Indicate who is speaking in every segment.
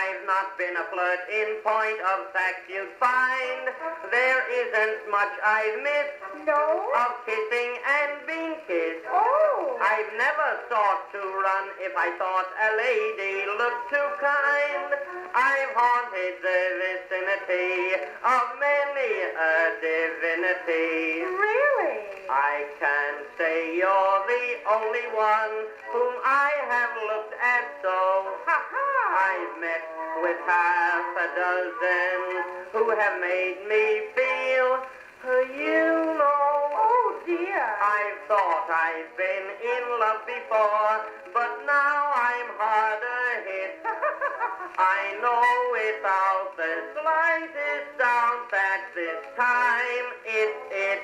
Speaker 1: I've not been a flirt. In point of fact, you'd find there isn't much I've missed
Speaker 2: No?
Speaker 1: of kissing and being kissed.
Speaker 2: Oh.
Speaker 1: I've never thought to run if I thought a lady looked too kind. I've haunted the vicinity of many a divinity.
Speaker 2: Really?
Speaker 1: I can say you're the only one whom I have looked at so.
Speaker 2: Ha-ha.
Speaker 1: I've met with half a dozen who have made me feel, you know.
Speaker 2: Oh, dear.
Speaker 1: I've thought I've been in love before, but now I'm harder hit. I know without the slightest doubt that this time it's it.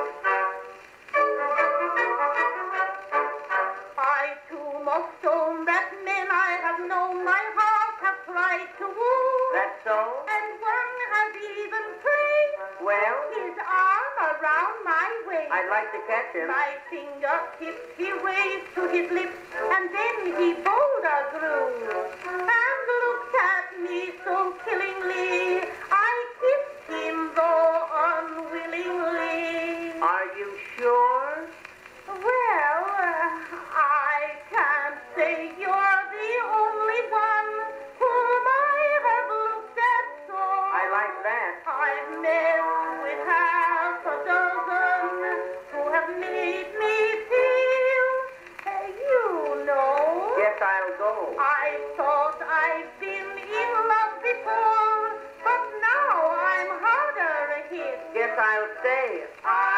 Speaker 2: I too must own that men I have known my heart have tried to woo.
Speaker 1: That's so?
Speaker 2: And one has even placed
Speaker 1: Well,
Speaker 2: his arm around my waist.
Speaker 1: I'd like to catch him.
Speaker 2: My fingertips he raised to his lips, and then he bolder grew, and looked at me so killingly, I kissed him though unwillingly.
Speaker 1: Are you sure?
Speaker 2: Well, I can't say you're the only one whom I have looked at so.
Speaker 1: I like that.
Speaker 2: I've met with half a dozen who have made me feel, you know.
Speaker 1: Guess I'll go.
Speaker 2: I thought I'd been in love before, but now I'm harder hit.
Speaker 1: Guess I'll stay.
Speaker 2: I